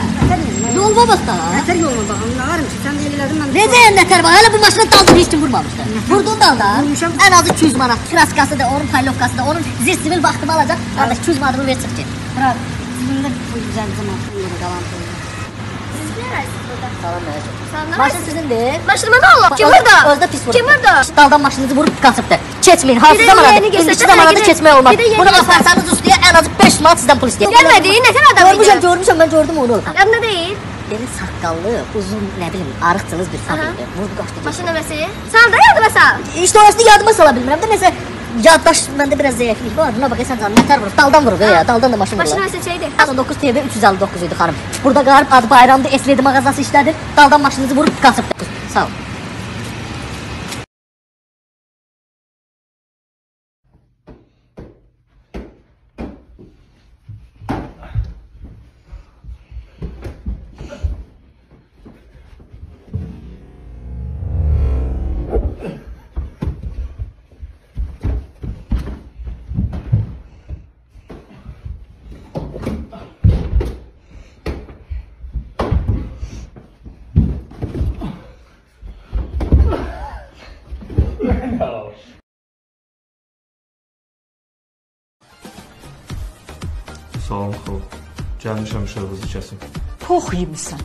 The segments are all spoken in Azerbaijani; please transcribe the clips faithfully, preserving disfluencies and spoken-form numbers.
Yolma bak da. Nətər yolma baxım, nə varım ki, sən elə elədin mən... Necə nətər var? Hələ bu maşının dalını heç kim vurmamışdı. Vurdun dalda. Ən azı iki yüz manat. Kraskası da, onun paylovkası da, onun zir sivil vaxtını alacaq. Qardaş iki yüz manatını ver çıx ki. Bırak, cibimdə bu güzel zaman yolu qalan pulu. Siz ne arayısınız burada? Salam nəyəcək? Salam ne Maşın sizindir. Maşınıma ne olur? Kim burada? Özdə pis vurur. Kim burada? Daldan maşınınızı vurup kasıbdır. Keçmeyin. Hansı zamanadır? İndiki zamanada keçmək olmaz. Bunu aparsanız üstüyə ən azı beş manat sizdən pul istəyir. Gelmedi, ne kadar adam Görmüşəm, görmüşəm, mən gördüm onu. Adını değil. Deli saqqallı, uzun, nə bilim, arıqçınız bir fabirdir. Vurdu qaçdı. Maşın nömrəsi? Sağ da yardıma sağ. İşte orasını yadıma sala bilmirəm də, nəsə yaddaş məndə biraz zəiflik var. Buna baxırsan canım, nətər vurur? Daldan vurur ya, daldan da maşın vurur. Maşın nömrəsi şeydir. on dokuz T B üç yüz əlli doqquz idi xanım. Burada qarıb adı bayramdır, Esredi mağazası işlədir. Daldan maşınınızı vurub kasıbdır. Sağ ol. Salam xal. Gəlmişəm işığınızı kəsim. Pox yemişsən.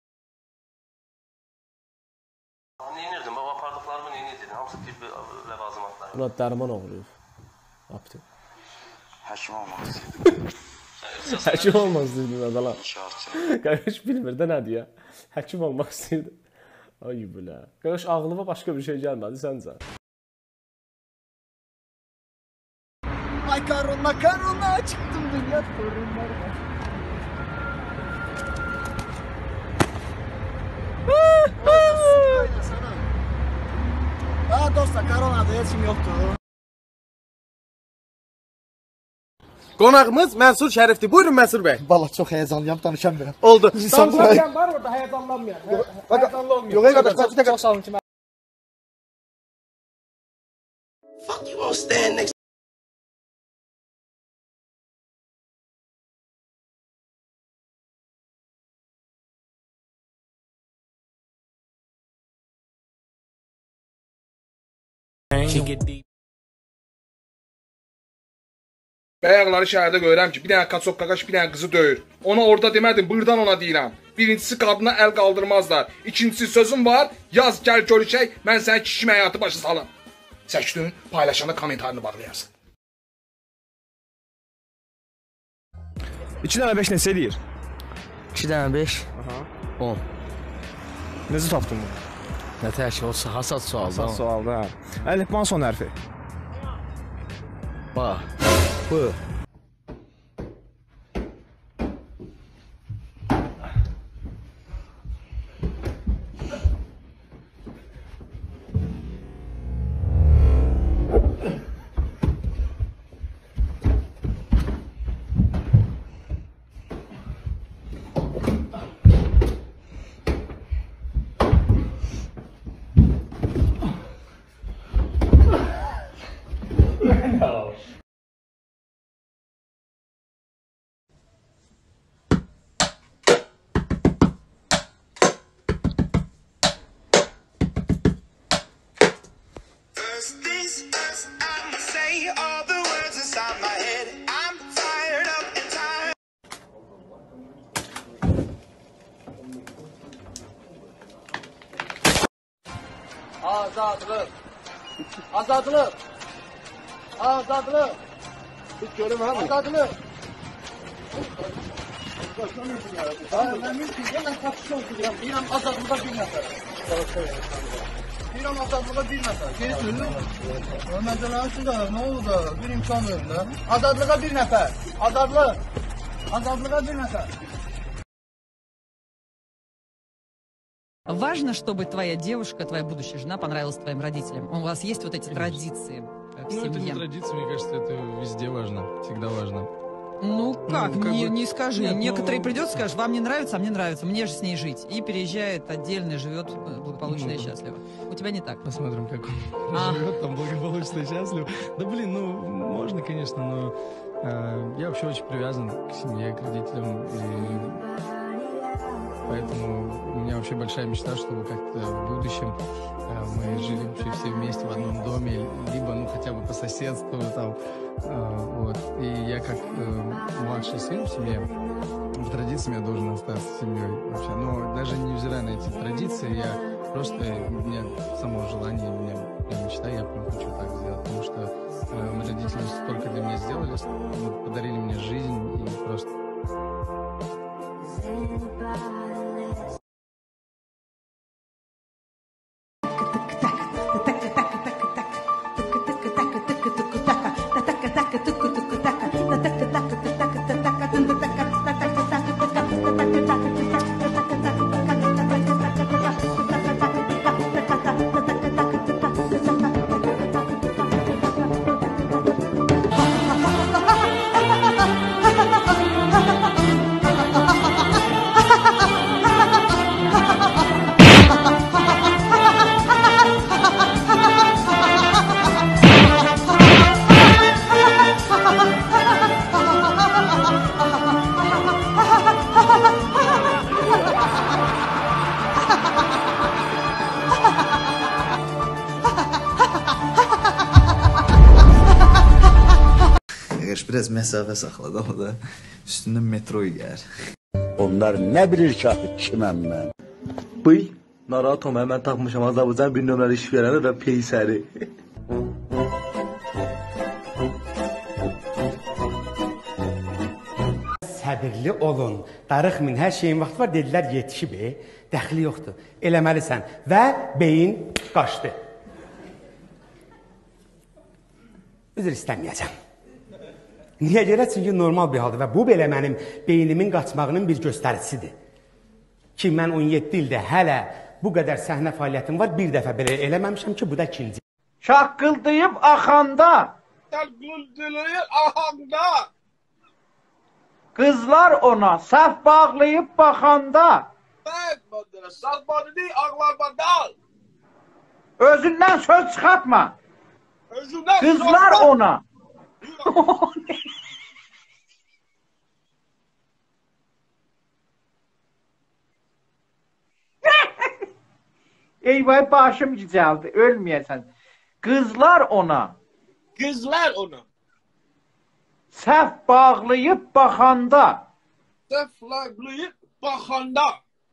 Neynirdim? Baba apardıqlarımı neynirdim? Hamısı tibbi ləvazimatlar. Buna dərman oğuruyub. Aptı. Həkim olmaq istəyirdim. Həkim olmaq istəyirdim adalar. İnşaatçı. Qardaş bilmir də nədir ya. Həkim olmaq istəyirdim. Ay bilə. Qardaş ağlıma başqa bir şey gəlmədi səncə. Makarona karona çıktım dünya sorunlarına. Aa dostlar koronada yaşım yoktu. Qonağımız Mənsur Şərifdir. Buyurun Mənsur bəy. Valla çok heyecanlıyım danışamıyorum. Oldu. Danışarkən var orada həyəcanlanmayan. Həyəcanlı olmuyor. Yok arkadaşlar bir dakika. Çox sağ olun ki. Fuck you all stand next. Bəyaqları şəhərdə görürəm ki, bir dənə kaçok qaqaş bir dənə qızı döyür. Ona orada demədim, buradan ona deyirəm. Birincisi qadına əl qaldırmazlar. İkincisi sözüm var, yaz gəl görüşək, mən sənə kişi həyatı başı salım. Səçdün, paylaşanda komentarını bağlayarsın. iki dənə beş neçə eləyir? iki dənə beş? on. Necə tapdın bunu? Nə təşkil olsa, hasad sualda. Hasad sualda, hə. Əlifbanın son hərfi. Ba. Bu. Azadlık. Azadlık. Azadlık. Hiç görüm abi. Azadlık. Ben mümkün değil, ben kaçış olsun diyorum. İran azadlığa bir nefer. İran azadlığa bir nefer. Geri söylüyor mu? Mesela şurada ne oldu da bir imkan verin lan. Azadlığa bir nefer. Azadlık. Azadlığa bir nefer. Важно, чтобы твоя девушка, твоя будущая жена понравилась твоим родителям. У вас есть вот эти традиции в семье? Ну, это не традиции, мне кажется, это везде важно, всегда важно. Ну как, ну, как не, бы... не скажи. Нет, Некоторые ну... придет, скажешь, вам не нравится, а мне нравится, мне же с ней жить. И переезжает отдельно, живет благополучно ну, и счастливо. У тебя не так. Посмотрим, как он а. живет там благополучно и счастливо. Да блин, ну можно, конечно, но э, я вообще очень привязан к семье, к родителям. И... поэтому у меня вообще большая мечта, чтобы как-то в будущем э, мы жили вообще все вместе в одном доме, либо ну хотя бы по соседству там, э, вот. И я как э, младший сын в семье, по традициям я должен остаться с семьей вообще. Но даже невзирая на эти традиции, я просто, у меня само желание, у меня, у меня мечта, я прям хочу так сделать, потому что э, мои родители столько для меня сделали, ну, подарили мне жизнь и просто... Biraz məsafə saxladı ama da üstündən metro gəlir. Onlar nə bilir ki, kiməm mən? Bıy, narahat olma, mən tapmışam Azərbaycan bir nömrəli iş verəni və peysəri. Səbirli olun, darıxmayın, hər şeyin vaxtı var, dedilər yetişib, e, dəxli yoxdur, eləməlisən və beyin qaçdı. Üzr istəməyəcəm. Niyə görə? Çünki normal bir haldır və bu belə mənim beynimin qaçmağının bir göstəricisidir. Ki, mən on yeddi ildə hələ bu qədər səhnə fəaliyyətim var, bir dəfə belə eləməmişəm ki, bu da ikinci. Şaqqıldayıb axanda, Şaqqıldayıb axanda, qızlar ona saf bağlayıb baxanda, saf bağlayıb ağlarda, özündən söz çıxartma, qızlar ona. Eyvay başım gicəldi, ölməyəsən. Qızlar ona. Qızlar ona. Səhv bağlayıb baxanda. Səhv bağlayıb baxanda.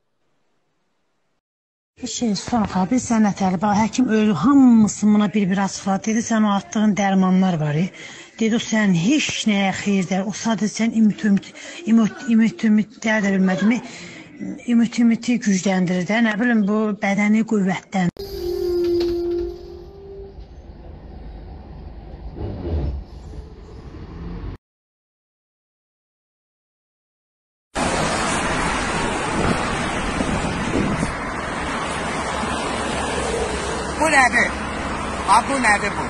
Bir şey soraq abi, Sənət Əli, bax, həkim ölü, hamısı buna bir-bir asfalt dedi, sən o atdığın dərmanlar var, e? Dedi, o sən heç nəyə xeyirdər, o sadəcə sən ümit-ümidlər də bilmədim, ümit-ümiti gücləndirir də, nə bilim, bu bədəni qüvvətdən. Bu nədir? Ha, bu nədir bu?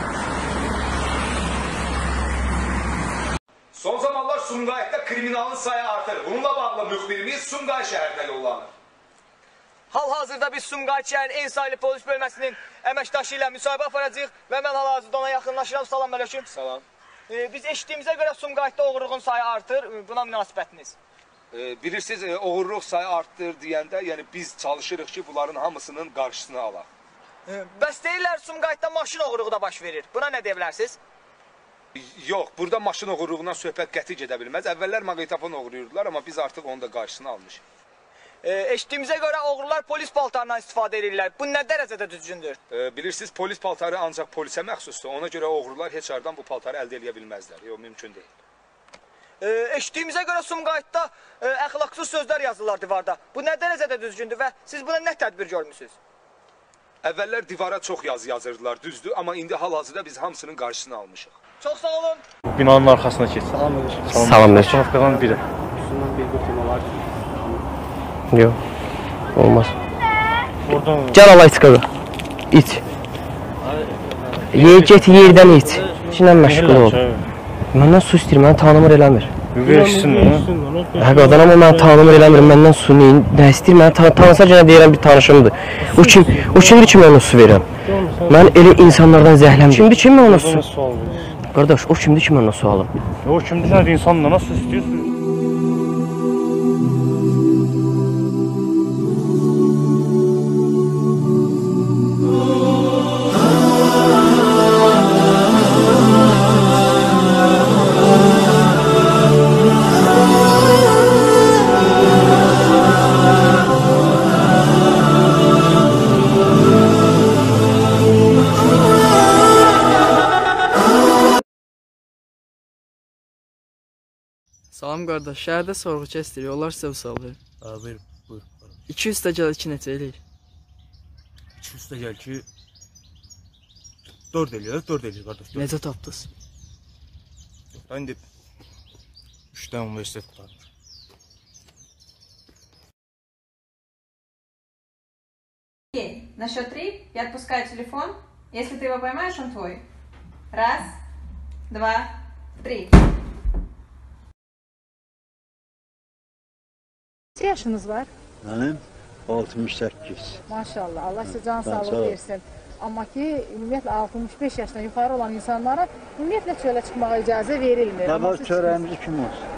Son zamanlar Sumqayıtda kriminalın sayı artır. Bununla bağlı müxbirimiz Sumqayıt şəhərinə yollanır. Hal-hazırda biz Sumqayıt şəhərinin en sayılı polis bölməsinin əməkdaşı ilə müsahibə aparacağıq və mən hal-hazırda ona yaxınlaşıram. Salam əleykum. Salam. Ee, biz eşitdiyimizə görə Sumqayıtda oğurluğun sayı artır. Buna münasibətiniz? Ee, bilirsiniz, e, oğurluq sayı artdır deyəndə, yəni biz çalışırıq ki, bunların hamısının qarşısını alaq. Ee, bəs deyirlər Sumqayıtda maşın oğurluğu da baş verir. Buna nə deyə bilərsiniz? Yox, burada maşın oğurluğundan söhbət qəti gedə bilməz. Əvvəllər maqnitofon oğurluyurdular, amma biz artıq onun da qarşısını almışıq. Ee, eşitdiyimizə görə oğurlar polis paltarından istifadə edirlər. Bu nə dərəcədə düzgündür? Ee, bilirsiniz, polis paltarı ancaq polisə məxsusdur. Ona görə oğurlar heç yerdən bu paltarı əldə edə bilməzlər. Yox, mümkün deyil. Ee, eşitdiyimizə görə Sumqayıtda e, əxlaqsız sözlər yazırlar divarda. Bu nə dərəcədə düzgündür və siz buna nə tədbir görmüsünüz? Əvvəllər divara çox yazı yazırdılar, düzdür, amma indi hal-hazırda biz hamısının qarşısını almışıq. Çox sağ olun. Binanın arkasına keç. Salam əleykum. Salam əleykum. Sınıfqadan biri. Üstündən bir qutuma var. Yox. Olmaz. Oradan... Gəl alay çıxadı. İç. Ye, get yerdən iç. İçinlə məşğul ol. Məndən su istəyir, məni tanımır eləmir. Verişsin onu. Hə, qadın, amma məni tanımır eləmir, məndən su neyin, nə istəyir, məni tanısa gənə deyirəm bir tanışımdır. O kim, o kimdir ki, mən ona su verirəm? Mən elə insanlardan zəhləm. Kimdir ki, mən ona su... Qardaş, o kimdir ki, mən ona su alım? O kimdir, sən insanla nasıl istəyirsən? Salam qardaş, şəhərdə sorğu kəsdirik, onlar sizə bu sual verir. Ha, ver, buyur. iki yüz də gəl iki neçə eləyir? iki yüz də gəl ki dörd eləyir, dörd eləyir qardaş. Necə tapdınız? Ben de üçten universitet var. Окей, на счет три я отпускаю телефон. Если ты его поймаешь, он твой. Раз, два, три. Kaç yaşınız var? Benim altmış sekiz. Maşallah, Allah sizə can Ben sağlığı sağ ol. versin. Amma ki, ümumiyyətlə altmış beş yaşdan yuxarı olan insanlara ümumiyyətlə çölə çıxmağa icazə verilmir. Ne Amma var siz- çöreğimizi kim olsun?